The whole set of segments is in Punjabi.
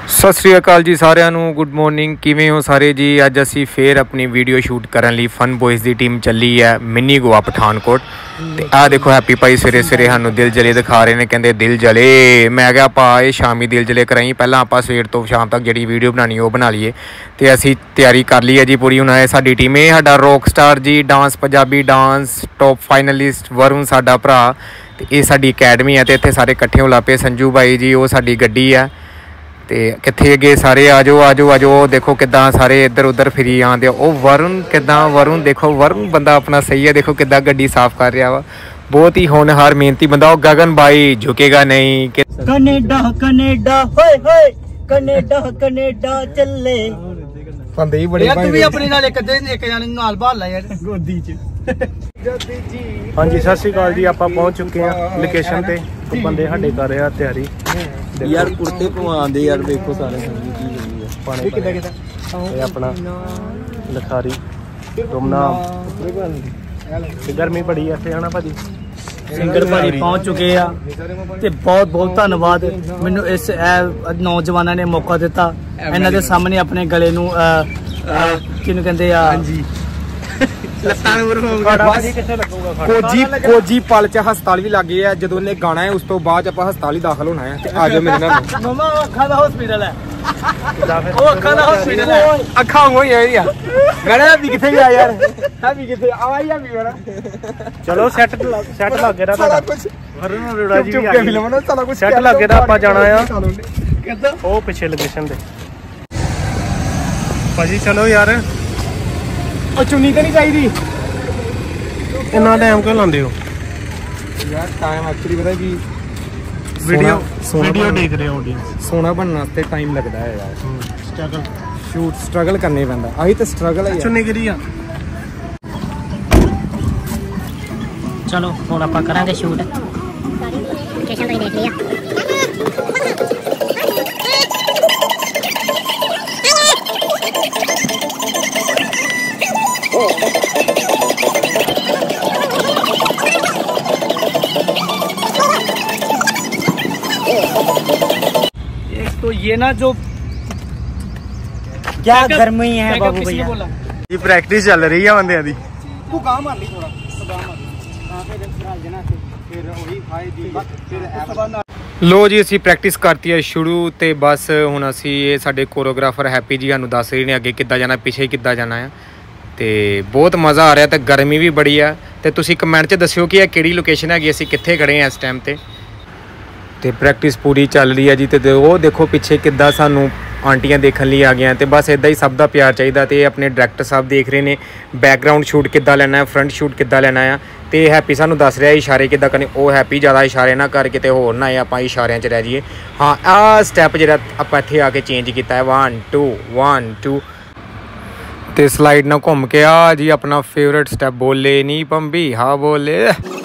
ਸਤਿ ਸ਼੍ਰੀ ਅਕਾਲ ਜੀ ਸਾਰਿਆਂ ਨੂੰ। Good morning. ਕਿਵੇਂ ਹੋ ਸਾਰੇ ਜੀ? ਅੱਜ ਅਸੀਂ ਫੇਰ ਆਪਣੀ ਵੀਡੀਓ ਸ਼ੂਟ ਕਰਨ ਲਈ ਫਨ ਬॉयਜ਼ ਦੀ ਟੀਮ ਚੱਲੀ ਹੈ ਮਿੰਨੀ ਗੋਆ ਪਠਾਨਕੋਟ। ਤੇ ਆਹ ਦੇਖੋ ਹੈਪੀ ਭਾਈ ਸਵੇਰੇ ਸਵੇਰੇ ਸਾਨੂੰ ਦਿਲ ਜਲੇ ਦਿਖਾ ਰਹੇ ਨੇ, ਕਹਿੰਦੇ ਦਿਲ ਜਲੇ। ਮੈਂ ਕਿਹਾ ਆਪਾਂ ਇਹ ਸ਼ਾਮੀ ਦਿਲ ਜਲੇ ਕਰਾਈ, ਪਹਿਲਾਂ ਆਪਾਂ ਸਵੇਰ ਤੋਂ ਸ਼ਾਮ ਤੱਕ ਜਿਹੜੀ ਵੀਡੀਓ ਬਣਾਉਣੀ ਉਹ ਬਣਾ ਲਈਏ। ਤੇ ਅਸੀਂ ਤਿਆਰੀ ਕਰ ਲਈ ਹੈ ਜੀ ਪੂਰੀ। ਹੁਣ ਇਹ ਸਾਡੀ ਟੀਮ, ਇਹ ਸਾਡਾ rock star ji dance, Punjabi dance top finalist Varun ਸਾਡਾ ਭਰਾ। ਤੇ ਇਹ ਸਾਡੀ ਅਕੈਡਮੀ ਹੈ ਤੇ ਇੱਥੇ ਸਾਰੇ ਇਕੱਠੇ ਹੋ ਲੱਪੇ। ਸੰਜੂ ਬਾਈ ਜੀ ਉਹ ਸਾਡੀ ਗੱਡੀ ਹੈ। ਤੇ ਕਿੱਥੇ ਗਏ ਸਾਰੇ? ਆਜੋ ਆਜੋ ਆਜੋ। ਦੇਖੋ ਕਿੱਦਾਂ ਸਾਰੇ ਇੱਧਰ ਉੱਧਰ ਫਿਰੀ ਆਉਂਦੇ। ਉਹ ਵਰੁਣ ਕਿੱਦਾਂ, ਵਰੁਣ ਦੇਖੋ, ਵਰੁਣ ਬੰਦਾ ਆਪਣਾ ਸਹੀ ਹੈ। ਦੇਖੋ ਕਿੱਦਾਂ ਗੱਡੀ ਸਾਫ਼ ਕਰ ਰਿਹਾ ਵਾ, ਬਹੁਤ ਹੀ ਹੋਣਹਾਰ ਮਿਹਨਤੀ ਬੰਦਾ। ਉਹ ਗਗਨ ਬਾਈ ਝੁਕੇਗਾ ਨਹੀਂ। ਕੈਨੇਡਾ ਕੈਨੇਡਾ ਹੋਏ ਹੋਏ, ਕੈਨੇਡਾ ਕੈਨੇਡਾ ਚੱਲੇ ਬੰਦੇ ਹੀ ਬੜੇ ਯਾਰ। ਤੂੰ ਵੀ ਆਪਣੀ ਨਾਲ ਇੱਕ ਜਾਣੇ ਨੂੰ ਨਾਲ ਭਾਲ ਲੈ ਯਾਰ ਗੋਦੀ 'ਚ। ਹਾਂਜੀ ਸਤਿ ਸ਼੍ਰੀ ਅਕਾਲ ਜੀ। ਆਪਾਂ ਪਹੁੰਚ ਚੁੱਕੇ ਹਾਂ ਲੋਕੇਸ਼ਨ ਤੇ। ਬੰਦੇ ਸਾਡੇ ਕਰ ਰਹੇ ਆ ਤਿਆਰੀ। ਯਾਰ ਕੁੜਤੇ ਪਵਾਉਂਦੇ ਯਾਰ, ਵੇਖੋ ਸਾਰੇ ਪਾਣੀ ਕਿੱਦਾਂ ਇਹ ਆਪਣਾ ਲਖਾਰੀ ਗੁਮਨਾਮ। ਤੇ ਗਰਮੀ ਬੜੀ ਇੱਥੇ ਆਣਾ ਭਾਜੀ। ਸਿੰਗਰ ਭਾਜੀ ਪਹੁੰਚ ਚੁੱਕੇ ਆ ਤੇ ਬਹੁਤ ਬਹੁਤ ਧੰਨਵਾਦ ਮੈਨੂੰ ਇਸ ਨੌਜਵਾਨਾਂ ਨੇ ਮੌਕਾ ਦਿੱਤਾ। ਇਹਨਾਂ ਦੇ ਸਾਹਮਣੇ ਆਪਣੇ ਗਲੇ ਨੂੰ ਕਿਹਨੂੰ ਕਹਿੰਦੇ ਆ, ਕੋਜੀ ਪਲ ਚ ਹਸਪਤਾਲ ਵੀ ਲੱਗੇ ਆ। ਜਦੋਂ ਇਹਨੇ ਗਾਣਾ ਹੈ ਉਸ ਤੋਂ ਬਾਅਦ ਆਪਾਂ ਹਸਪਤਾਲ ਹੀ ਦਾਖਲ ਹੋਣਾ ਹੈ। ਤੇ ਆ ਜਾਓ ਮੇਰੇ ਨਾਲ। ਮਮਾ ਅੱਖਾਂ ਦਾ ਹਸਪੀਟਲ ਹੈ, ਉਹ ਅੱਖਾਂ ਦਾ ਹਸਪੀਟਲ ਹੈ। ਅੱਖਾਂ ਹੋਈ ਆ ਇਹਦੀਆਂ। ਗਾਣਾ ਵੀ ਕਿੱਥੇ ਗਿਆ ਯਾਰ? ਵੀ ਕਿੱਥੇ ਆਵਾਈ ਆ ਵੀ ਮੇਰਾ। ਚਲੋ ਸੈੱਟ ਲੱਗ ਗਿਆ ਤੁਹਾਡਾ। ਵਰੁਣ ਅਰੋੜਾ ਜੀ ਵੀ ਆ ਗਏ। ਸੈੱਟ ਲੱਗ ਗਿਆ। ਆਪਾਂ ਜਾਣਾ ਆ ਉਹ ਪਿੱਛੇ ਲੋਕੇਸ਼ਨ ਤੇ ਭਾਜੀ। ਚਲੋ ਯਾਰ, ਉਹ ਚੁੰਨੀ ਤਾਂ ਨਹੀਂ ਚਾਹੀਦੀ। ਇੰਨਾ ਟਾਈਮ ਕਿਉਂ ਲਾਉਂਦੇ ਹੋ ਯਾਰ? ਟਾਈਮ ਐਕਚੁਅਲੀ ਪਤਾ ਕੀ, ਵੀਡੀਓ ਦੇਖ ਰਹੇ ਆਡੀਅנס। ਸੋਹਣਾ ਬਣਨ ਵਾਸਤੇ ਟਾਈਮ ਲੱਗਦਾ ਹੈ ਯਾਰ। ਸਟਰਗਲ ਕਰਨੇ ਪੈਂਦਾ। ਆਹੀ ਤਾਂ ਸਟਰਗਲ ਹੈ। ਚੁੰਨੀ ਗਿਰੀ ਆ। ਚਲੋ ਹੁਣ ਆਪਾਂ ਕਰਾਂਗੇ ਸ਼ੂਟ। ਲੋਕੇਸ਼ਨ ਤੋਂ ਦੇਖ ਲਿਆ। तो ये ना जो क्या गर्मी है बाबू भैया। ये प्रैक्टिस चल रही है बंदे दी। तू कहां मार ली थोड़ा फिर वही खाए दी फिर। ਲੋ ਜੀ ਅਸੀਂ ਪ੍ਰੈਕਟਿਸ ਕਰਤੀ ਹੈ ਸ਼ੁਰੂ। ਤੇ ਬਸ ਹੁਣ ਅਸੀਂ ਇਹ ਸਾਡੇ ਕੋਰੀਓਗ੍ਰਾਫਰ ਹੈਪੀ ਜੀ ਸਾਨੂੰ ਦੱਸ ਰਹੇ ਨੇ ਅੱਗੇ ਕਿੱਦਾਂ ਜਾਣਾ, ਪਿੱਛੇ ਕਿੱਦਾਂ ਜਾਣਾ ਆ। ਤੇ ਬਹੁਤ ਮਜ਼ਾ ਆ ਰਿਹਾ ਤੇ ਗਰਮੀ ਵੀ ਬੜੀ ਆ। ਤੇ ਤੁਸੀਂ ਕਮੈਂਟ 'ਚ ਦੱਸਿਓ ਕਿ ਇਹ ਕਿਹੜੀ ਲੋਕੇਸ਼ਨ ਹੈਗੀ, ਅਸੀਂ ਕਿੱਥੇ ਖੜੇ ਹਾਂ ਇਸ ਟਾਈਮ ਤੇ। ਤੇ ਪ੍ਰੈਕਟਿਸ ਪੂਰੀ ਚੱਲ ਰਹੀ ਹੈ ਜੀ। ਤੇ ਉਹ ਦੇਖੋ ਪਿੱਛੇ ਕਿੱਦਾਂ ਸਾਨੂੰ ਆਂਟੀਆਂ ਦੇਖਣ ਲਈ ਆ ਗਈਆਂ। ਤੇ ਬਸ ਇੱਦਾਂ ਹੀ ਸਭ ਦਾ ਪਿਆਰ ਚਾਹੀਦਾ। ਤੇ ਆਪਣੇ ਡਾਇਰੈਕਟਰ ਸਾਹਿਬ ਦੇਖ ਰਹੇ ਨੇ ਬੈਕਗਰਾਊਂਡ ਸ਼ੂਟ ਕਿੱਦਾਂ ਲੈਣਾ ਹੈ, ਫਰੰਟ ਸ਼ੂਟ ਕਿੱਦਾਂ ਲੈਣਾ ਆ। ਤੇ ਹੈਪੀ ਸਾਨੂੰ ਦੱਸ ਰਿਹਾ ਇਸ਼ਾਰੇ ਕਿੱਦਾਂ ਕਰਨੇ। ਉਹ ਹੈਪੀ ਜ਼ਿਆਦਾ ਇਸ਼ਾਰੇ ਨਾ ਕਰ, ਕਿਤੇ ਹੋਰ ਨਾ ਆਏ ਆਪਾਂ ਇਸ਼ਾਰਿਆਂ 'ਚ ਰਹਿ ਜਾਈਏ। ਹਾਂ ਆਹ ਸਟੈਪ ਜਿਹੜਾ ਆਪਾਂ ਇੱਥੇ ਆ ਕੇ ਚੇਂਜ ਕੀਤਾ ਹੈ 1 2 1 2। ਤੇ ਸਲਾਈਡ ਨਾਲ ਘੁੰਮ ਕੇ ਆ ਜੀ ਆਪਣਾ ਫੇਵਰਟ ਸਟੈਪ। ਬੋਲੇ ਨੀ ਪੰਬੀ ਹਾਂ ਬੋਲੇ।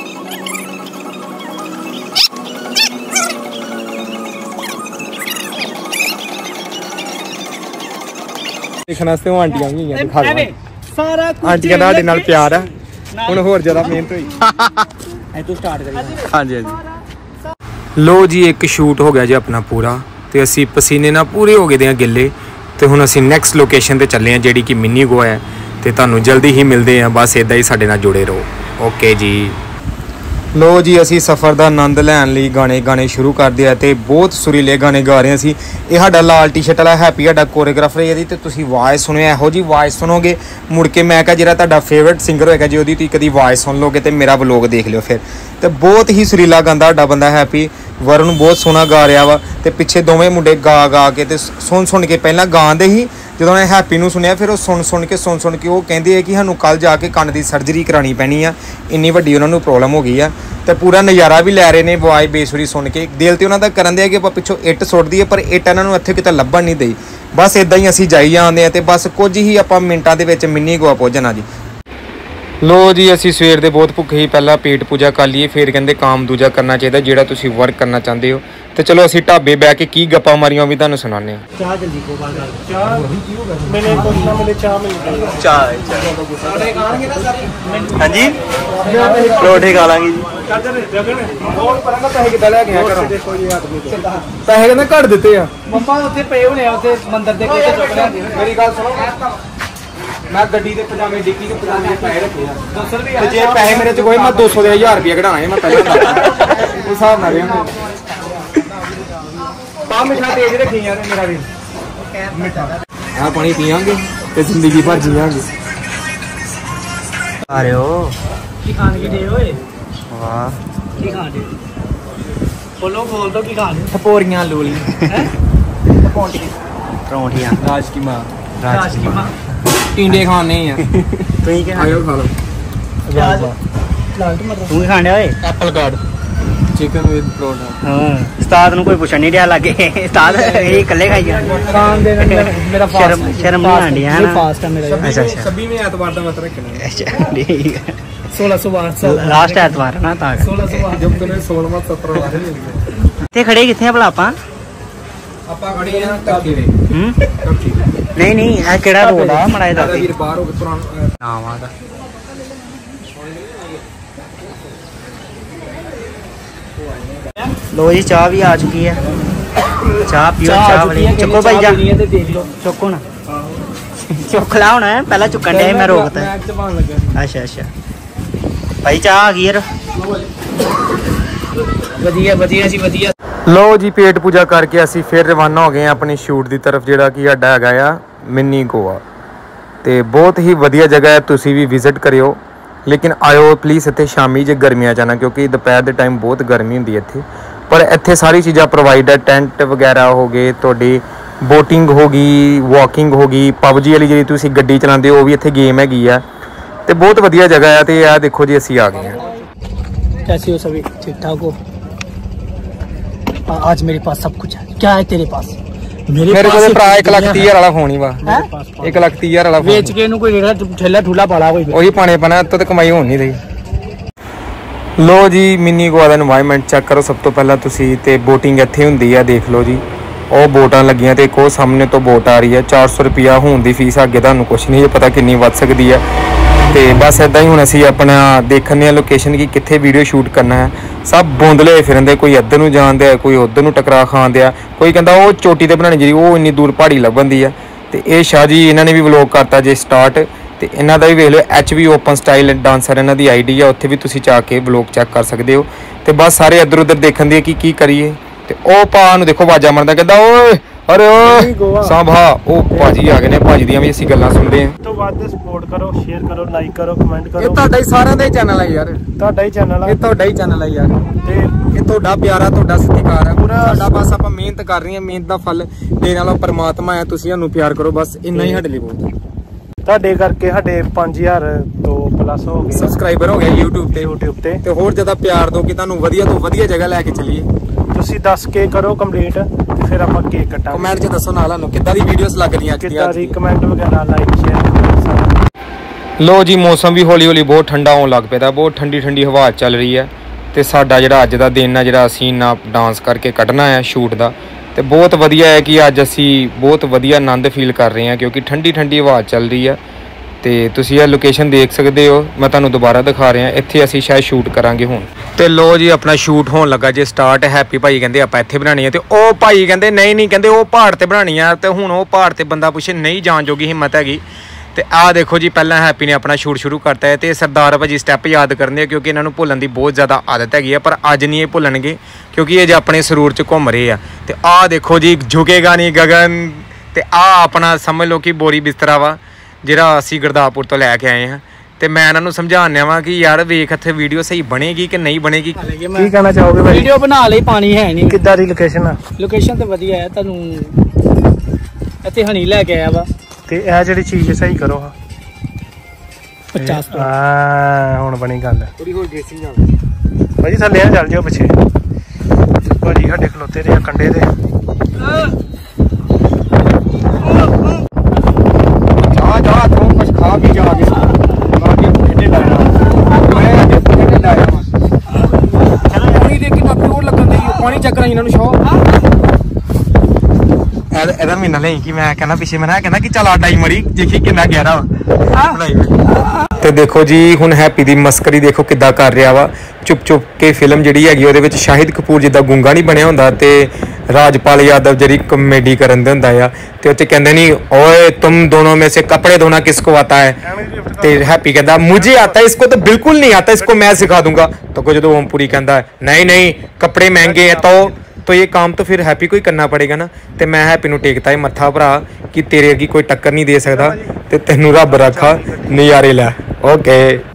ਦੇਖਣ ਵਾਸਤੇ ਉਹ ਆਂਟੀਆਂ ਵੀ ਹੈਗੀਆਂ। ਦਿਖਾ ਦੇ ਸਾਰਾ ਕੁਝ ਆਂਟੀਆਂ ਦਾ ਸਾਡੇ ਨਾਲ ਪਿਆਰ ਆ। ਹੁਣ ਹੋਰ ਜ਼ਿਆਦਾ ਮਿਹਨਤ ਹੋਈ। ਤੂੰ ਸਟਾਰਟ ਕਰੀ। ਹਾਂਜੀ ਹਾਂਜੀ। ਲੋ ਜੀ ਇੱਕ ਸ਼ੂਟ ਹੋ ਗਿਆ ਜੀ ਆਪਣਾ ਪੂਰਾ। ਤੇ ਅਸੀਂ ਪਸੀਨੇ ਨਾਲ ਪੂਰੇ ਹੋ ਗਏ ਦੇ ਆ ਗਿੱਲੇ। ਤੇ ਹੁਣ ਅਸੀਂ ਨੈਕਸਟ ਲੋਕੇਸ਼ਨ ਤੇ ਚੱਲੇ ਆ ਜਿਹੜੀ ਕਿ ਮਿੰਨੀ ਗੋਆ ਹੈ। ਤੇ ਤੁਹਾਨੂੰ ਜਲਦੀ ਹੀ ਮਿਲਦੇ ਆ। ਬਸ ਇੱਦਾਂ ਹੀ ਸਾਡੇ ਨਾਲ ਜੁੜੇ ਰਹੋ। ਓਕੇ ਜੀ। ਲੋ ਜੀ ਅਸੀਂ ਸਫ਼ਰ ਦਾ ਆਨੰਦ ਲੈਣ ਲਈ ਗਾਣੇ ਸ਼ੁਰੂ ਕਰਦੇ ਆ। ਤੇ ਬਹੁਤ ਸੁਰੀਲੇ ਗਾਣੇ ਗਾ ਰਹੇ ਸੀ। ਇਹ ਸਾਡਾ ਲਾਲ ਟੀ-ਸ਼ਰਟ ਵਾਲਾ ਹੈਪੀ ਸਾਡਾ ਕੋਰੀਓਗ੍ਰਾਫਰ ਹੈ ਇਹਦੀ। ਤੇ ਤੁਸੀਂ ਆਵਾਜ਼ ਸੁਣਿਓ, ਇਹੋ ਜਿਹੀ ਆਵਾਜ਼ ਸੁਣੋਗੇ ਮੁੜ ਕੇ ਮੈਂ ਕਿਹਾ ਜਿਹੜਾ ਤੁਹਾਡਾ ਫੇਵਰਟ ਸਿੰਗਰ ਹੋਏਗਾ ਜੀ ਉਹਦੀ ਤੁਸੀਂ ਕਦੀ ਆਵਾਜ਼ ਸੁਣ ਲਓਗੇ ਤੇ ਮੇਰਾ ਵਲੋਗ ਦੇਖ ਲਿਓ ਫਿਰ। ਤੇ ਬਹੁਤ ਹੀ ਸੁਰੀਲਾ ਗਾਉਂਦਾ ਸਾਡਾ ਬੰਦਾ ਹੈਪੀ। ਵਰੁਣ ਬਹੁਤ ਸੋਹਣਾ ਗਾ ਰਿਹਾ ਵਾ। ਤੇ ਪਿੱਛੇ ਦੋਵੇਂ ਮੁੰਡੇ ਗਾ ਕੇ ਤੇ ਸੁਣ ਕੇ ਪਹਿਲਾਂ ਗਾਉਂਦੇ ਹੀ। ਜਦੋਂ ਉਹਨੇ ਹੈਪੀ ਨੂੰ ਸੁਣਿਆ ਫਿਰ ਉਹ ਸੁਣ ਕੇ ਉਹ ਕਹਿੰਦੇ ਆ ਕਿ ਸਾਨੂੰ ਕੱਲ੍ਹ ਜਾ ਕੇ ਕੰਨ ਦੀ ਸਰਜਰੀ ਕਰਾਉਣੀ ਪੈਣੀ ਆ, ਇੰਨੀ ਵੱਡੀ ਉਹਨਾਂ ਨੂੰ ਪ੍ਰੋਬਲਮ ਹੋ ਗਈ ਆ। ਤੇ ਪੂਰਾ ਨਜ਼ਾਰਾ ਵੀ ਲੈ ਰਹੇ ਨੇ ਆਵਾਜ਼ ਬੇਸੁਰੀ ਸੁਣ ਕੇ। ਦਿਲ ਤੇ ਉਹਨਾਂ ਦਾ ਕਰਨ ਦੇ ਆ ਕਿ ਆਪਾਂ ਪਿੱਛੋਂ ਇੱਟ ਸੁੱਟਦੀ ਹੈ ਪਰ ਇੱਟ ਇਹਨਾਂ ਨੂੰ ਇੱਥੇ ਕਿਤੇ ਲੱਭਣ ਨਹੀਂ ਦਈ। ਬਸ ਇੱਦਾਂ ਹੀ ਅਸੀਂ ਜਾਈ ਜਾਂਦੇ ਆ। ਤੇ ਬਸ ਕੁਝ ਹੀ ਆਪਾਂ ਮਿੰਟਾਂ ਦੇ ਵਿੱਚ ਮਿੰਨੀ ਗੋਆ ਪਹੁੰਚ ਜਾਣਾ ਜੀ। ਲੋ ਜੀ ਅਸੀਂ ਸਵੇਰ ਦੇ ਬਹੁਤ ਭੁੱਖੇ ਹੀ, ਪਹਿਲਾਂ ਪੇਟ ਪੂਜਾ ਕਰ ਲਈਏ ਫਿਰ ਕਹਿੰਦੇ ਕਾਮ ਦੂਜਾ ਕਰਨਾ ਚਾਹੀਦਾ ਜਿਹੜਾ ਤੁਸੀਂ ਵਰਕ ਕਰਨਾ ਚਾਹੁੰਦੇ ਹੋ। ਤੇ ਚਲੋ ਅਸੀਂ ਢਾਬੇ ਬਹਿ ਕੇ ਕੀ ਗੱਪਾਂ ਮਾਰੀਆਂ ਵੀ ਤੁਹਾਨੂੰ ਸੁਣਾਉਂਦੇ ਹਾਂ। ਚਾਹ ਜਲਦੀ ਕੋ ਬਾਹਰ ਚਾਹ ਮੈਨੇ ਕੋਸ਼ਾ ਮੇਰੇ ਚਾਹ ਮਿਲ ਗਈ ਚਾਹ ਹਾਂਜੀ ਪਰੌਂਠੇ ਖਾ ਲਾਂਗੇ ਜੀ। ਪੈਸੇ ਕਿੱਦਾਂ ਲੈ ਕੇ ਆਇਆ ਘਰੋਂ? ਪੈਸੇ ਕਹਿੰਦੇ ਘੱਟ ਦਿੱਤੇ ਆ ਮੰਮਾ ਉੱਥੇ ਪਏ ਹੋਣੇ ਆ ਉੱਥੇ ਮੰਦਿਰ ਦੇ ਕੋਲ ਚੁੱਕ ਲਿਆਂਦੇ। ਮੇਰੀ ਗੱਲ ਸੁਣੋ, ਮੈਂ ਗੱਡੀ ਦੇ ਪਜਾਮੇ ਡਿੱਕੀ ਦੇ ਪਜਾਮੇ ਪੈਸੇ ਰੱਖੇ ਆ 200 ਰੁਪਏ। ਜੇ ਪੈਸੇ ਮੇਰੇ ਚ ਕੋਈ ਮੈਂ 200 ਦੇ 1000 ਰੁਪਏ ਕਢਾਣਾ ਹੈ ਮੈਂ ਪਹਿਲਾਂ ਉਸ ਹਿਸਾਬ ਨਾਲ ਰਿਹਾ ਪਾ ਮਿੱਠਾ ਤੇਜ਼ ਰੱਖੀ ਯਾਰ ਮੇਰਾ ਵੀ ਆ ਪਾਣੀ ਪੀਵਾਂਗੇ ਤੇ ਜ਼ਿੰਦਗੀ ਭਰ ਜੀਵਾਂਗੇ। ਆ ਰਹੇ ਹੋ ਕੀ ਖਾਣ ਕੇ ਦੇ ਓਏ? ਵਾਹ ਕੀ ਖਾਣ ਦੇ? ਬੋਲ ਦੋ ਕੀ ਖਾਣ ਦੇ? ਥਪੋਰੀਆਂ ਲੋਲੀ ਹੈ ਪਰੌਂਠੀਆਂ ਰਾਜਕੀ ਮਾਂ ਰਾਜਕੀਮਾ ਟਿੰਡੇ ਖਾਣੇ ਆ ਤੁਸੀਂ ਕੀ ਆਇਓ ਖਾ ਲਓ। ਤੂੰ ਕੀ ਖਾਣ ਡਿਆ ਓਏ? Apple card chicken with paratha. ਹਾਂ ਉਸਤਾਦ ਨੂੰ ਕੋਈ ਪੁੱਛਣ ਨਹੀਂ ਡਿਆ ਲੱਗੇ ਉਸਤਾਦ ਇਹ ਇਕੱਲੇ ਖਾਈ ਜਾਂਦੇ ਖਾਣ ਦੇ ਮੇਰਾ ਸ਼ਰਮ ਨਹੀਂ ਆਂਦੀ ਹੈ ਨਾ। ਫਾਸਟ ਹੈ ਮੇਰਾ। ਅੱਛਾ ਅੱਛਾ 26ਵੇਂ ਐਤਵਾਰ ਦਾ ਮਤ ਰੱਖਣਾ। ਅੱਛਾ ਠੀਕ ਹੈ 1600 ਲਾਸਟ ਐਤਵਾਰ ਨਾ ਤਾਂ 1600 ਜਬ ਤੂੰ 16ਵਾਂ 17ਵਾਂ ਇੱਥੇ ਖੜੇ ਕਿੱਥੇ ਆ ਭਲਾ ਆਪਾਂ ਖੜੇ ਆ ਟੱਕੀ ਦੇ ਨਹੀਂ ਨਹੀਂ ਇਹ ਕਿਹੜਾ ਰੋਡ ਆ ਮੜਾ ਇਹਦਾ ਵੀਰ ਬਾਹਰ ਹੋ ਕੇ ਪੁਰਾਣਾ ਨਾਮ ਆ ਦਾ ਲੋ ਜੀ ਚਾਹ ਵੀ ਆ ਚੁੱਕੀ ਹੈ। ਚਾਹ ਪੀਓ ਚਾਹ ਵਾਲੀ ਚੁੱਕੋ ਭਾਈ ਜਾ ਚੁੱਕੋ ਨਾ ਚੁੱਕ ਲਾ ਹੁਣ ਪਹਿਲਾਂ ਚੁੱਕਣ ਡਿਆ ਮੈਂ ਰੋਕਤਾ। ਅੱਛਾ ਅੱਛਾ ਭਾਈ ਚਾਹ ਆ ਗਈ ਯਾਰ ਵਧੀਆ ਵਧੀਆ ਜੀ ਵਧੀਆ। ਲੋ ਜੀ ਪੇਟ ਪੂਜਾ ਕਰਕੇ ਅਸੀਂ ਫਿਰ ਰਵਾਨਾ ਹੋ ਗਏ ਆ ਆਪਣੀ ਸ਼ੂਟ ਦੀ ਤਰਫ ਜਿਹੜਾ ਕਿ ਸਾਡਾ ਹੈਗਾ ਆ ਮਿੰਨੀ ਗੋਆ। ਤੇ ਬਹੁਤ ਹੀ ਵਧੀਆ ਜਗ੍ਹਾ ਹੈ, ਤੁਸੀਂ ਵੀ ਵਿਜ਼ਿਟ ਕਰਿਓ ਲੇਕਿਨ ਆਇਓ ਪਲੀਜ਼ ਇੱਥੇ ਸ਼ਾਮੀ ਜੇ ਗਰਮੀਆਂ ਜਾਣਾ ਕਿਉਂਕਿ ਦੁਪਹਿਰ ਦੇ ਟਾਈਮ ਬਹੁਤ ਗਰਮੀ ਹੁੰਦੀ ਹੈ ਇੱਥੇ। ਪਰ ਇੱਥੇ ਸਾਰੀ ਚੀਜ਼ਾਂ ਪ੍ਰੋਵਾਈਡ ਹੈ, ਟੈਂਟ ਵਗੈਰਾ ਹੋ ਗਏ, ਤੁਹਾਡੀ ਬੋਟਿੰਗ ਹੋ ਗਈ, ਵਾਕਿੰਗ ਹੋ ਗਈ, ਪਬਜੀ ਵਾਲੀ ਜਿਹੜੀ ਤੁਸੀਂ ਗੱਡੀ ਚਲਾਉਂਦੇ ਹੋ ਉਹ ਵੀ ਇੱਥੇ ਗੇਮ ਹੈਗੀ ਆ ਤੇ ਬਹੁਤ ਵਧੀਆ ਜਗ੍ਹਾ ਆ। ਤੇ ਆ ਦੇਖੋ ਜੀ ਅਸੀਂ ਆ ਗਏ ਹਾਂ। कैसे हो सभी? ठीक ठाक हो? आज मेरे पास सब कुछ है। क्या है तेरे पास? ਮੇਰੇ ਕੋਲ ਭਰਾ 1,30,000 ਵਾਲਾ ਫੋਨ ਹੀ ਵਾ 1,30,000 ਵਾਲਾ ਫੋਨ ਵੇਚ ਕੇ ਇਹਨੂੰ ਕੋਈ ਜਿਹੜਾ ਠੇਲਾ ਠੂਲਾ ਪਾਲਾ ਕੋਈ ਉਹੀ ਪਾਣੇ ਪਣਾ ਤੋਂ ਤੇ ਕਮਾਈ ਹੋਣ ਨਹੀਂ ਰਹੀ। ਲੋ ਜੀ ਮਿੰਨੀ ਗੋਆ ਦਾ এনवायरमेंट ਚੈੱਕ ਕਰੋ ਸਭ ਤੋਂ ਪਹਿਲਾਂ ਤੁਸੀਂ ਤੇ ਬੋਟਿੰਗ ਇੱਥੇ ਹੁੰਦੀ ਆ ਦੇਖ ਲਓ ਜੀ। ਉਹ ਬੋਟਾਂ ਲੱਗੀਆਂ ਤੇ ਇੱਕ ਉਹ ਸਾਹਮਣੇ ਤੋਂ ਬੋਟ ਆ ਰਹੀ ਹੈ। 400 ਰੁਪਿਆ ਹੋਣ ਦੀ ਫੀਸ ਅੱਗੇ ਤੁਹਾਨੂੰ ਕੁਛ ਨਹੀਂ ਪਤਾ ਕਿੰਨੀ ਵੱਧ ਸਕਦੀ ਹੈ। ਤੇ ਬਸ ਇਦਾਂ ਹੀ ਹੁਣ ਅਸੀਂ ਆਪਣਾ ਦੇਖਣੇ ਆ ਲੋਕੇਸ਼ਨ ਕਿ ਕਿੱਥੇ ਵੀਡੀਓ ਸ਼ੂਟ ਕਰਨਾ ਹੈ। ਸਭ ਬੋਂਦਲੇ ਹੋਏ ਫਿਰਦੇ, ਕੋਈ ਇੱਧਰ ਨੂੰ ਜਾਂਦੇ ਆ, ਕੋਈ ਉੱਧਰ ਨੂੰ ਟਕਰਾ ਖਾਂਦੇ ਆ, ਕੋਈ ਕਹਿੰਦਾ ਉਹ ਚੋਟੀ ਤੇ ਬਣਾਣੀ ਜਿਹੜੀ ਉਹ ਇੰਨੀ ਦੂਰ ਪਹਾੜੀ ਲੱਭਣ ਦੀ ਆ। ਤੇ ਇਹ ਸ਼ਾਹ ਜੀ ਇਹਨਾਂ ਨੇ ਵੀ ਵਲੌਗ ਕਰਤਾ ਜੇ ਸਟਾਰਟ ਤੇ ਇਹਨਾਂ ਦਾ ਵੀ ਵੇਖ ਲਓ HV ਓਪਨ ਸਟਾਈਲ ਡਾਂਸਰ ਇਹਨਾਂ ਦੀ ਆਈਡੀ ਆ, ਉੱਥੇ ਵੀ ਤੁਸੀਂ ਜਾ ਕੇ ਵਲੌਗ ਚੈੱਕ ਕਰ ਸਕਦੇ ਹੋ। ਤੇ ਬਸ ਸਾਰੇ ਇੱਧਰ ਉੱਧਰ ਦੇਖਣ ਦੀ ਕਿ ਕੀ ਕਰੀਏ। ਤੇ ਉਹ ਭਾ ਨੂੰ ਦੇਖੋ ਆਵਾਜ਼ਾਂ ਮਾਰਦਾ ਕਹਿੰਦਾ ਓਏ ਅਰੇ ਓਏ ਸਾਂਭਾ। ਉਹ ਭਾਜੀ ਆ ਗਏ ਨੇ, ਭਾਜੀ ਦੀਆਂ ਵੀ ਅਸੀਂ ਗੱਲਾਂ ਸੁਣਦੇ ਹਾਂ। ਤੋਂ ਵੱਧ ਸਪੋਰਟ ਕਰੋ, ਸ਼ੇਅਰ ਕਰੋ, ਲਾਈਕ ਕਰੋ, ਕਮੈਂਟ ਕਰੋ। ਇਹ ਤੁਹਾਡਾ ਹੀ ਸਾਰਿਆਂ ਦਾ ਹੀ ਚੈਨਲ ਹੈ ਯਾਰ, ਤੁਹਾਡਾ ਹੀ ਚੈਨਲ ਆ, ਇਹ ਤੁਹਾਡਾ ਹੀ ਚੈਨਲ ਹੈ ਯਾਰ ਤੇ ਇਹ ਤੁਹਾਡਾ ਪਿਆਰਾ ਤੁਹਾਡਾ ਸਤਿਕਾਰ ਹੈ ਪੂਰਾ ਸਾਡਾ। ਬਸ ਆਪਾਂ ਮਿਹਨਤ ਕਰ ਰਹੇ ਹਾਂ, ਮਿਹਨਤ ਦਾ ਫਲ ਦੇਣ ਵਾਲਾ ਪਰਮਾਤਮਾ ਹੈ। ਤੁਸੀਂ ਸਾਨੂੰ ਪਿਆਰ ਕਰੋ ਬਸ ਇੰਨਾ ਹੀ ਸਾਡੇ ਲਈ ਬਹੁਤ। ਤੁਹਾਡੇ ਕਰਕੇ ਸਾਡੇ 5000 ਤੋਂ ਪਲੱਸ ਹੋ ਗਏ ਸਬਸਕ੍ਰਾਈਬਰ ਹੋ ਗਿਆ YouTube ਤੇ ਤੇ ਹੋਰ ਜ਼ਿਆਦਾ ਪਿਆਰ ਦਿਓ ਕਿ ਤੁਹਾਨੂੰ ਵਧੀਆ ਤੋਂ ਵਧੀਆ ਜਗ੍ਹਾ ਲੈ ਕੇ ਚੱਲੀਏ। ਤੁਸੀਂ ਦੱਸ ਕੇ ਕਰੋ ਕੰਪਲੀਟ ਤੇ ਫਿਰ ਆਪਾਂ ਕੇਕ ਕੱਟਾਂਗੇ। ਕਮੈਂਟ 'ਚ ਦੱਸੋ ਨਾਲ ਸਾਨੂੰ ਕਿੱਦਾਂ ਦੀ ਵੀਡੀਓਜ਼ ਲੱਗ ਰਹੀਆਂ ਅੱਜ ਕਿੱਦਾਂ ਦੀ ਦੀਆਂ। ਕਮੈਂਟ ਵਗੈਰਾ ਲਾਈਕ ਸ਼ੇਅਰ। ਲੋ ਜੀ ਮੌਸਮ ਵੀ ਹੌਲੀ ਹੌਲੀ ਬਹੁਤ ਠੰਡਾ ਹੋਣ ਲੱਗ ਪਿਆ, ਬਹੁਤ ਠੰਡੀ ਠੰਡੀ ਹਵਾ ਚੱਲ ਰਹੀ ਹੈ। ਤੇ ਸਾਡਾ ਜਿਹੜਾ ਅੱਜ ਦਾ ਦਿਨ ਹੈ ਜਿਹੜਾ ਅਸੀਂ ਨਾ ਡਾਂਸ ਕਰਕੇ ਕੱਢਣਾ ਹੈ ਸ਼ੂਟ ਦਾ, ਤੇ ਬਹੁਤ ਵਧੀਆ ਹੈ ਕਿ ਅੱਜ ਅਸੀਂ ਬਹੁਤ ਵਧੀਆ ਆਨੰਦ ਫੀਲ ਕਰ ਰਹੇ ਹਾਂ ਕਿਉਂਕਿ ਠੰਡੀ ਠੰਡੀ ਹਵਾ ਚੱਲ ਰਹੀ ਹੈ। ਤੇ ਤੁਸੀਂ ਇਹ ਲੋਕੇਸ਼ਨ ਦੇਖ ਸਕਦੇ ਹੋ, ਮੈਂ ਤੁਹਾਨੂੰ ਦੁਬਾਰਾ ਦਿਖਾ ਰਿਹਾ। ਇੱਥੇ ਅਸੀਂ ਸ਼ਾਇਦ ਸ਼ੂਟ ਕਰਾਂਗੇ ਹੁਣ। ਤੇ ਲੋ ਜੀ ਆਪਣਾ ਸ਼ੂਟ ਹੋਣ ਲੱਗਾ ਜੇ ਸਟਾਰਟ। ਹੈਪੀ ਭਾਈ ਕਹਿੰਦੇ ਆਪਾਂ ਇੱਥੇ ਬਣਾਣੀ ਹੈ ਤੇ ਉਹ ਭਾਈ ਕਹਿੰਦੇ ਨਹੀਂ ਕਹਿੰਦੇ ਉਹ ਪਹਾੜ ਤੇ ਬਣਾਣੀ ਆ। ਤੇ ਹੁਣ ਉਹ ਪਹਾੜ ਤੇ ਬੰਦਾ ਪੁੱਛੇ ਨਹੀਂ ਜਾਣ ਜੋਗੀ ਹਿੰਮਤ ਹੈਗੀ। ਤੇ ਆਹ ਦੇਖੋ ਜੀ ਪਹਿਲਾਂ ਹੈਪੀ ਨੇ ਆਪਣਾ ਸ਼ੂਟ ਸ਼ੁਰੂ ਕਰਤਾ ਹੈ ਤੇ ਸਰਦਾਰ ਭਾਜੀ ਸਟੈਪ ਯਾਦ ਕਰਨਦੇ ਆ ਕਿਉਂਕਿ ਇਹਨਾਂ ਨੂੰ ਭੁੱਲਣ ਦੀ ਬਹੁਤ ਜ਼ਿਆਦਾ ਆਦਤ ਹੈਗੀ ਆ। ਪਰ ਅੱਜ ਨਹੀਂ ਇਹ ਭੁੱਲਣਗੇ ਕਿਉਂਕਿ ਇਹ ਜੇ ਆਪਣੇ ਸਰੂਰ 'ਚ ਘੁੰਮ ਰਹੇ ਆ। ਤੇ ਆਹ ਦੇਖੋ ਜੀ ਝੁਕੇਗਾ ਨਹੀਂ ਗਗਨ। ਤੇ ਆਹ ਆਪਣਾ ਸਮਝ ਲਓ ਕਿ ਬੋਰੀ ਬਿਸਤਰਾ ਵਾ ਜਿਹੜਾ ਅਸੀਂ ਗੁਰਦਾਸਪੁਰ ਤੋਂ ਲੈ ਕੇ ਆਏ ਹਾਂ। ਤੇ ਮੈਂ ਇਹਨਾਂ ਨੂੰ ਸਮਝਾਉਂਦਾ ਵਾਂ ਕਿ ਯਾਰ ਵੇਖ ਇੱਥੇ ਵੀਡੀਓ ਸਹੀ ਬਣੇਗੀ ਕਿ ਨਹੀਂ ਬਣੇਗੀ। ਕੀ ਕਹਿਣਾ ਚਾਹੋਗੇ ਭਾਈ? ਵੀਡੀਓ ਬਣਾ ਲਈ ਪਾਣੀ ਹੈ ਨਹੀਂ। ਕਿੱਦਾਂ ਦੀ ਲੋਕੇਸ਼ਨ ਆ? ਲੋਕੇਸ਼ਨ ਤੇ ਵਧੀਆ ਹੈ, ਤੁਹਾਨੂੰ ਇੱਥੇ ਹਣੀ ਲੈ ਕੇ ਆਇਆ ਵਾ। ਤੇ ਇਹ ਜਿਹੜੀ ਚੀਜ਼ ਸਹੀ ਕਰੋ 50 ਹਾਂ ਹੁਣ ਬਣੀ ਗੱਲ। ਥੋੜੀ ਹੋਰ ਡ੍ਰੈਸਿੰਗ ਆ ਭਾਜੀ ਥੱਲੇ ਆ ਚੱਲ ਜਾਓ ਪਿੱਛੇ। ਭਾਜੀ ਸਾਡੇ ਖਲੋਤੇ ਦੇ ਕੰਡੇ ਦੇ ਜਾ ਤੂੰ ਕੁਝ ਖਾ ਵੀ ਜਾ ਕੇ ਇਹਨੇ ਲੈਣਾ ਇਹਦਾ ਮਹੀਨਾ ਲਈ ਕਿ ਮੈਂ ਕਹਿੰਦਾ ਪਿੱਛੇ ਮੈਂ ਕਹਿੰਦਾ ਕਿ ਚੱਲ ਆਡਾ ਹੀ ਮੜੀ ਦੇਖੀ ਕਿੰਨਾ ਗਹਿਰਾ ਵਾ ਤੇ ਦੇਖੋ ਜੀ ਹੁਣ ਹੈਪੀ ਦੀ ਮਸਕਰੀ ਦੇਖੋ ਕਿੱਦਾਂ ਕਰ ਰਿਹਾ ਵਾ ਚੁੱਪ ਚੁੱਪ ਕੇ ਫਿਲਮ ਜਿਹੜੀ ਹੈਗੀ ਉਹਦੇ ਵਿੱਚ ਸ਼ਾਹਿਦ ਕਪੂਰ ਜਿੱਦਾਂ ਗੂੰਗਾ ਨਹੀਂ ਬਣਿਆ ਹੁੰਦਾ ਤੇ ਰਾਜਪਾਲ यादव ਜਿਹੜੀ ਕਮੇਡੀ ਕਰਨ ਦੇ ਹੁੰਦਾ ਆ ਤੇ ਉੱਥੇ ਕਹਿੰਦੇ ਨਹੀਂ ਓਏ ਤੁਮ ਦੋਨੋਂ में से कपड़े धोना किसको आता है ਤੇ ਹੈਪੀ ਕਹਿੰਦਾ मुझे आता है इसको तो बिल्कुल नहीं आता इसको मैं सिखा दूंगा तो को ਜਦੋਂ ਓਮਪੁਰੀ ਕਹਿੰਦਾ नहीं नहीं कपड़े महंगे हैं तो ये काम तो फिर हैप्पी को ही करना पड़ेगा ना ਤੇ ਮੈਂ ਹੈਪੀ ਨੂੰ ਟੇਕਤਾ ਇਹ ਮੱਥਾ ਭਰਾ ਕਿ ਤੇਰੇ ਅੱਗੇ ਕੋਈ ਟੱਕਰ ਨਹੀਂ ਦੇ ਸਕਦਾ ਤੇ ਤੈਨੂੰ ਰੱਬ ਰੱਖਾ ਨਜ਼ਾਰੇ ਲੈ ਓਕੇ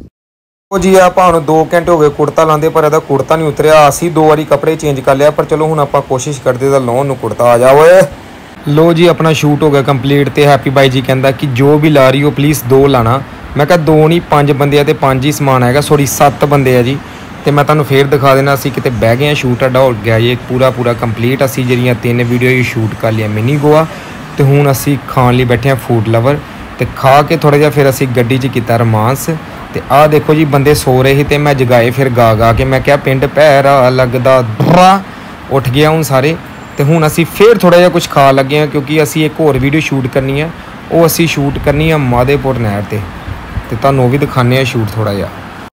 ਉਹ ਜੀ ਆਪਾਂ ਨੂੰ 2 ਘੰਟੇ ਹੋ ਗਏ ਕੁੜਤਾ ਲਾਉਂਦੇ ਪਰ ਇਹਦਾ ਕੁੜਤਾ ਨਹੀਂ ਉਤਰਿਆ ਅਸੀਂ 2 ਵਾਰੀ ਕੱਪੜੇ ਚੇਂਜ ਕਰ ਲਿਆ ਪਰ ਚਲੋ ਹੁਣ ਆਪਾਂ ਕੋਸ਼ਿਸ਼ ਕਰਦੇ ਤਾਂ ਲੋਨ ਨੂੰ ਕੁੜਤਾ ਆ ਜਾ ਓਏ ਲੋ ਜੀ ਆਪਣਾ ਸ਼ੂਟ ਹੋ ਗਿਆ ਕੰਪਲੀਟ ਤੇ ਹੈਪੀ ਬਾਈ ਜੀ ਕਹਿੰਦਾ ਕਿ ਜੋ ਵੀ ਲਾ ਰਹੀ ਹੋ ਪਲੀਜ਼ 2 ਲਾਣਾ ਮੈਂ ਕਿਹਾ 2 ਨਹੀਂ 5 ਬੰਦੇ ਆ ਤੇ 5 ਹੀ ਸਮਾਨ ਆਏਗਾ ਸੌਰੀ 7 ਬੰਦੇ ਆ ਜੀ ਤੇ ਮੈਂ ਤੁਹਾਨੂੰ ਫੇਰ ਦਿਖਾ ਦੇਣਾ ਅਸੀਂ ਕਿਤੇ ਬਹਿ ਗਏ ਆ ਸ਼ੂਟ ਸਾਡਾ ਹੋ ਗਿਆ ਜੀ ਪੂਰਾ ਕੰਪਲੀਟ ਅਸੀਂ ਜਿਹੜੀਆਂ 3 ਵੀਡੀਓ ਇਹ ਸ਼ੂਟ ਕਰ ਲਿਆ ਮਿਨੀ ਗੋਆ ਤੇ ਹੁਣ ਅਸੀਂ ਖਾਣ ਲਈ ਬੈਠੇ ਆ ਫੂਡ ਲਵਰ ਤੇ ਖਾ ਕੇ ਥੋੜਾ ਜਿਹਾ ਫਿਰ ਅਸੀਂ ਗੱਡੀ 'ਚ ਕੀਤਾ ਰੋਮਾਂਸ ਤੇ ਆਹ ਦੇਖੋ ਜੀ ਬੰਦੇ ਸੋ ਰਹੇ ਸੀ ਤੇ ਮੈਂ ਜਗਾਏ ਫਿਰ ਗਾ ਕੇ ਮੈਂ ਕਿਹਾ ਪਿੰਡ ਪੈਰਾ ਲੱਗਦਾ ਡਰਾ ਉੱਠ ਗਿਆ ਹੁਣ ਸਾਰੇ ਤੇ ਹੁਣ ਅਸੀਂ ਫੇਰ ਥੋੜਾ ਜਿਹਾ ਕੁਝ ਖਾ ਲੱਗੇ ਆ ਕਿਉਂਕਿ ਅਸੀਂ ਇੱਕ ਹੋਰ ਵੀਡੀਓ ਸ਼ੂਟ ਕਰਨੀ ਆ ਉਹ ਅਸੀਂ ਸ਼ੂਟ ਕਰਨੀ ਆ ਮਾਦੇਪੁਰ ਨਹਿਰ ਤੇ ਤੁਹਾਨੂੰ ਉਹ ਵੀ ਦਿਖਾਣੇ ਆ ਸ਼ੂਟ ਥੋੜਾ ਜਿਹਾ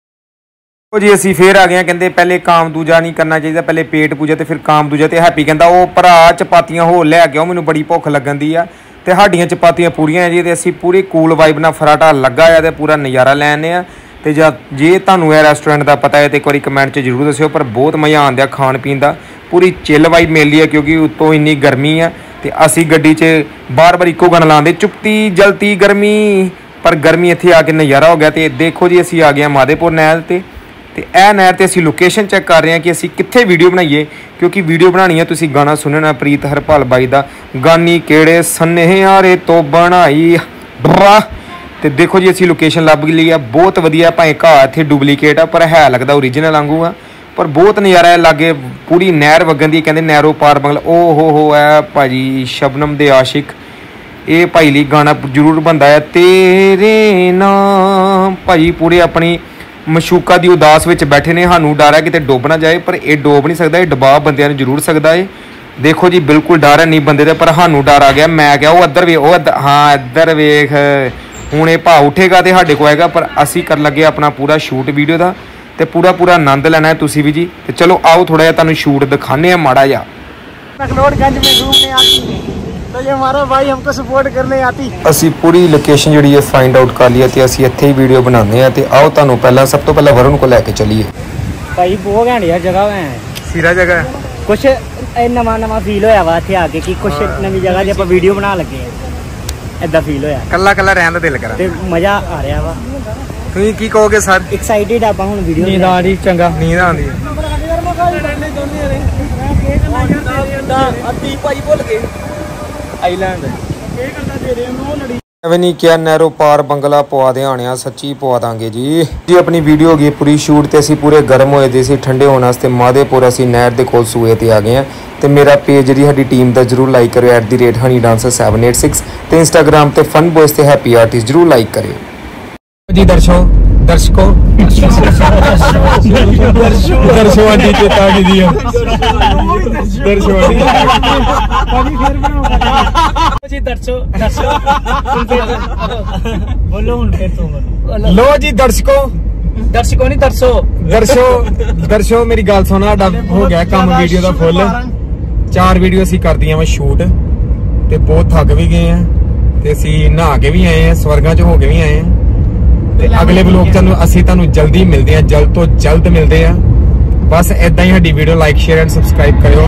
ਉਹ ਜੀ ਅਸੀਂ ਫੇਰ ਆ ਗਏ ਆ ਕਹਿੰਦੇ ਪਹਿਲੇ ਕਾਮ ਦੂਜਾ ਨਹੀਂ ਕਰਨਾ ਚਾਹੀਦਾ ਪਹਿਲੇ ਪੇਟ ਪੂਜਾ ਤੇ ਫਿਰ ਕਾਮ ਦੂਜਾ ਤੇ ਹੈਪੀ ਕਹਿੰਦਾ ਉਹ ਭਰਾ ਚਪਾਤੀਆਂ ਹੋਰ ਲੈ ਕੇ ਆਓ ਮੈਨੂੰ ਬੜੀ ਭੁੱਖ ਲੱਗਣ ਦੀ ਆ ਤੇ ਸਾਡੀਆਂ ਚਪਾਤੀਆਂ ਪੂਰੀਆਂ ਆ ਜੀ ਤੇ ਅਸੀਂ ਪੂਰੀ ਕੂਲ ਵਾਈਬ ਨਾਲ ਫਰਾਟਾ ਲੱਗਾ ਆ ਤੇ ਪੂਰਾ ਨਜ਼ਾਰਾ ਲੈਣੇ ਆ ਤੇ ਜੇ ਤੁਹਾਨੂੰ ਇਹ ਰੈਸਟੋਰੈਂਟ ਦਾ ਪਤਾ ਹੈ ਤੇ ਇੱਕ ਵਾਰੀ ਕਮੈਂਟ 'ਚ ਜ਼ਰੂਰ ਦੱਸਿਓ ਪਰ ਬਹੁਤ ਮਜ਼ਾ ਆਉਂਦਾ ਖਾਣ ਪੀਣ ਦਾ ਪੂਰੀ ਚਿੱਲ ਵਾਈਬ ਮਿਲਦੀ ਹੈ ਕਿਉਂਕਿ ਉੱਤੋਂ ਇੰਨੀ ਗਰਮੀ ਆ ਤੇ ਅਸੀਂ ਗੱਡੀ 'ਚ ਬਾਰ-ਬਾਰ ਇੱਕੋ ਗਾਣਾ ਲਾਉਂਦੇ ਚੁੱਪਤੀ ਜਲਤੀ ਗਰਮੀ ਪਰ ਗਰਮੀ ਇੱਥੇ ਆ ਕੇ ਨਜ਼ਾਰਾ ਹੋ ਗਿਆ ਤੇ ਦੇਖੋ ਜੀ ਅਸੀਂ ਆ ਗਏ ਮਾਦੇਪੁਰ ਨਹਿਰ ਤੇ ਇਹ ਨਹਿਰ ਤੇ ਅਸੀਂ ਲੋਕੇਸ਼ਨ ਚੈੱਕ ਕਰ ਰਹੇ ਹਾਂ ਕਿ ਅਸੀਂ ਕਿੱਥੇ ਵੀਡੀਓ ਬਣਾਈਏ ਕਿਉਂਕਿ ਵੀਡੀਓ ਬਣਾਉਣੀ ਹੈ ਤੁਸੀਂ ਗਾਣਾ ਸੁਣਨਾ ਪ੍ਰੀਤ ਹਰਪਾਲ ਬਾਈ ਦਾ ਗਾਨੀ ਕਿਹੜੇ ਸੰਨਿਆਰੇ ਤੋਂ ਬਣਾਈ ਬਰਾ ਤੇ ਦੇਖੋ ਜੀ ਅਸੀਂ ਲੋਕੇਸ਼ਨ ਲੱਭ ਲਈ ਆ ਬਹੁਤ ਵਧੀਆ ਭਾਵੇਂ ਘਾਹ ਇੱਥੇ ਡੁਪਲੀਕੇਟ ਆ ਪਰ ਹੈ ਲੱਗਦਾ ਓਰੀਜਨਲ ਵਾਂਗੂ ਆ ਪਰ ਬਹੁਤ ਨਜ਼ਾਰਾ ਹੈ ਲਾਗੇ ਪੂਰੀ ਨਹਿਰ ਵਗਣ ਦੀ ਕਹਿੰਦੇ ਨਹਿਰੋ ਪਾਰ ਬੰਗਲਾ ਓ ਹੋ ਐ ਭਾਜੀ ਸ਼ਬਨਮ ਦੇ ਆਸ਼ਿਕ ਇਹ ਭਾਈ ਲਈ ਗਾਣਾ ਜ਼ਰੂਰ ਬਣਦਾ ਹੈ ਤੇਰੇ ਨਾਮ ਭਾਜੀ ਪੂਰੇ ਆਪਣੀ ਮਸ਼ੂਕਾ ਦੀ ਉਦਾਸ ਵਿੱਚ ਬੈਠੇ ਨੇ ਸਾਨੂੰ ਡਰ ਹੈ ਕਿਤੇ ਡੁੱਬ ਨਾ ਜਾਏ ਪਰ ਇਹ ਡੁੱਬ ਨਹੀਂ ਸਕਦਾ ਇਹ ਡੁਬਾ ਬੰਦਿਆਂ ਨੂੰ ਜ਼ਰੂਰ ਸਕਦਾ ਏ ਦੇਖੋ ਜੀ ਬਿਲਕੁਲ ਡਰ ਹੈ ਨਹੀਂ ਬੰਦੇ ਦਾ ਪਰ ਸਾਨੂੰ ਡਰ ਆ ਗਿਆ ਮੈਂ ਕਿਹਾ ਉਹ ਇੱਧਰ ਵੇ ਉਹ ਹਾਂ ਇੱਧਰ ਵੇਖ ਹੁਣ ਇਹ ਭਾਅ ਉੱਠੇਗਾ ਤੇ ਸਾਡੇ ਕੋਲ ਆਏਗਾ ਪਰ ਅਸੀਂ ਕਰਨ ਲੱਗੇ ਆਪਣਾ ਪੂਰਾ ਸ਼ੂਟ ਵੀਡੀਓ ਦਾ ਤੇ ਪੂਰਾ ਆਨੰਦ ਲੈਣਾ ਹੈ ਤੁਸੀਂ ਵੀ ਜੀ ਤੇ ਚਲੋ ਆਓ ਥੋੜਾ ਜਿਹਾ ਤੁਹਾਨੂੰ ਸ਼ੂਟ ਦਿਖਾਣੇ ਆ ਮਾੜਾ ਜਿਹਾ मैक्लोडगंज में घूमने आती तो ये हमारा भाई हमको सपोर्ट करने आती ਅਸੀਂ ਪੂਰੀ ਲੋਕੇਸ਼ਨ ਜਿਹੜੀ ਹੈ ਫਾਈਂਡ ਆਊਟ ਕਰ ਲਈ ਤੇ ਅਸੀਂ ਇੱਥੇ ਹੀ ਵੀਡੀਓ ਬਣਾਉਂਦੇ ਆ ਤੇ ਆਓ ਤੁਹਾਨੂੰ ਪਹਿਲਾਂ ਸਭ ਤੋਂ ਪਹਿਲਾਂ ਵਰੁਣ ਕੋ ਲੈ ਕੇ ਚੱਲੀਏ ਭਾਈ ਬਹੁਤ ਘੈਂਟ ਜਗ੍ਹਾ ਹੈ ਸੀਰਾ ਜਗ੍ਹਾ ਕੁਛ ਨਵਾਂ ਫੀਲ ਹੋਇਆ ਵਾ ਇੱਥੇ ਆ ਕੇ ਕਿ ਕੁਛ ਨਵੀਂ ਜਗ੍ਹਾ 'ਤੇ ਆਪਾਂ ਵੀਡੀਓ ਬਣਾ ਲੱਗੇ ਆ ਏਦਾਂ ਫੀਲ ਹੋਇਆ ਕੱਲਾ ਰਹਿਣ ਦਾ ਦਿਲ ਕਰਾ ਤੇ ਮਜ਼ਾ ਆ ਰਿਹਾ ਵਾ ਤੁਸੀਂ ਕੀ ਕਹੋਗੇ ਸਰ ਐਕਸਾਈਟਿਡ ਆਪਾਂ ਹੁਣ ਵੀਡੀਓ ਨੀਂਦ ਆ ਰਹੀ ਚੰਗਾ ਨੀਂਦ ਆਉਂਦੀ ਅੱਧੀ ਭਾਈ ਭੁੱਲ ਗਏ ਆਈਲੈਂਡ ਐਵੇਂ ਨਹੀਂ ਕਿਹਾ ਨਹਿਰੋ ਪਾਰ ਬੰਗਲਾ ਪਵਾ ਦੇ ਆਣਿਆ ਸੱਚੀ ਪਵਾ ਦਾਂਗੇ ਜੀ ਆਪਣੀ ਵੀਡੀਓ ਹੋ ਗਈ ਪੂਰੀ ਸ਼ੂਟ ਤੇ ਅਸੀਂ ਪੂਰੇ ਗਰਮ ਹੋਏ ਦੇ ਸੀ ਠੰਡੇ ਹੋਣ ਵਾਸਤੇ ਮਾਦੇਪੁਰ ਅਸੀਂ ਨਹਿਰ ਦੇ ਕੋਲ ਸੂਏ ਤੇ ਆ ਗਏ ਆ ਤੇ ਮੇਰਾ ਪੇਜ ਜਿਹੜੀ ਸਾਡੀ ਟੀਮ ਦਾ ਜਰੂਰ ਲਾਈਕ ਕਰਿਓ @honeydancer786 ਤੇ ਇੰਸਟਾਗ੍ਰਾਮ ਤੇ ਫਨ ਬॉयਜ਼ ਤੇ ਹੈਪੀ ਆਰਟਿਸਟ ਜਰੂਰ ਲਾਈਕ ਕਰਿਓ ਜੀ ਦਰਸ਼ਕੋ ਦਰਸ਼ਵਾਦੀ ਚੇਤਾ ਕੀ ਦੀ ਦਰਸ਼ਵਾਦੀ ਜੀ ਦਰਸ਼ੋ ਬੋਲੋ ਹੁਣ ਫਿਰ ਤੋਂ ਬੋਲੋ ਲੋ ਜੀ ਦਰਸ਼ਕੋ ਨਹੀਂ ਦਰਸ਼ੋ ਮੇਰੀ ਗੱਲ ਸੁਣ ਸਾਡਾ ਹੋ ਗਿਆ ਕੰਮ ਵੀਡੀਓ ਦਾ ਫੁੱਲ 4 ਵੀਡੀਓ ਅਸੀਂ ਕਰਦੀਆਂ ਵਾ ਸ਼ੂਟ ਤੇ ਬਹੁਤ ਥੱਕ ਵੀ ਗਏ ਆ ਤੇ ਅਸੀਂ ਨਹਾ ਕੇ ਵੀ ਆਏ ਆ ਸਵਰਗਾਂ 'ਚ ਹੋ ਕੇ ਵੀ ਆਏ ਆ ਤੇ ਅਗਲੇ ਵਲੋਗ ਅਸੀਂ ਤੁਹਾਨੂੰ ਜਲਦੀ ਮਿਲਦੇ ਆ ਜਲਦ ਤੋਂ ਜਲਦ ਮਿਲਦੇ ਆ ਬਸ ਇਦਾਂ ਹੀ ਸਾਡੀ video like share and subscribe ਕਰਿਓ